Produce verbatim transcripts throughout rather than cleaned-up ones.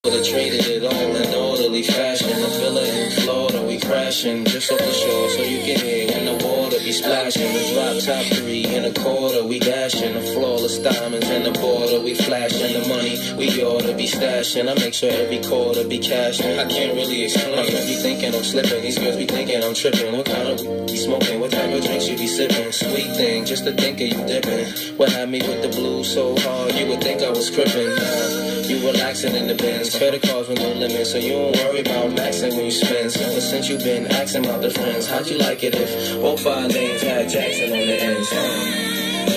Would've traded it all in orderly fashion. The villa in Florida, we crashing just off the shore, so you get here when the water be splashing. The drop top three in a quarter, we dashing. The flawless diamonds in the border, we flashing. The money we oughta be stashing. I make sure every quarter be cashing. I can't really explain. My friends be thinking I'm slipping. These girls be thinking I'm tripping. What kind of be smoking? What type of drinks you be sipping? Sweet thing, just to think of you dipping. What had me with the blues so hard, you would think I was crippin'. Nah, you relaxing in the Benz. Credit cards with no limit, so you don't worry about maxing when you spend. So ever since you been asking about the friends, how'd you like it if all five names had Jackson on the ends? Huh?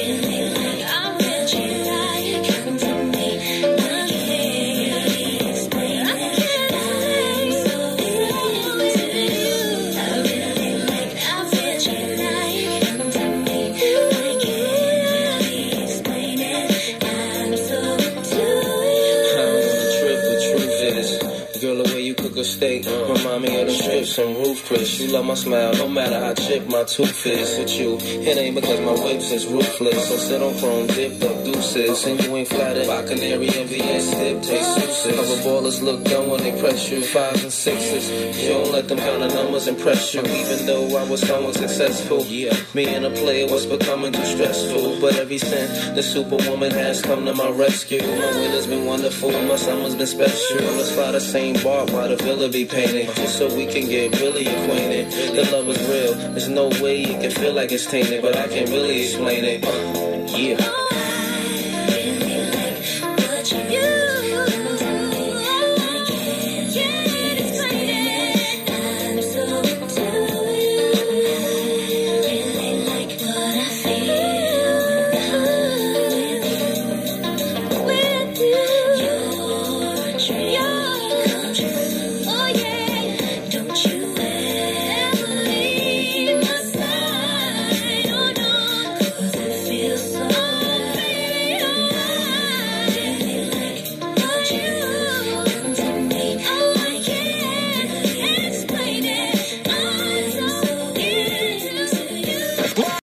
Girl, the way you cook a steak remind me of the strips and Roof Chris. You love my smile, no matter how chipped my tooth is. With you, it ain't because my whips is ruthless. So sit on chrome, dipped up deuces, and you ain't flattered by canary envious. Dip taste suits. Cover ballers look dumb when they press you. Fives and sixes, you don't let them kind of numbers impress you. Even though I was somewhat successful, yeah, me and a player was becoming too stressful. But every since the superwoman has come to my rescue, my winter's been wonderful, my summer's been special. Let's fly the same bar while the villa be painted, just so we can get really acquainted. The love is real, there's no way you can feel like it's tainted, but I can really explain it. Uh, yeah.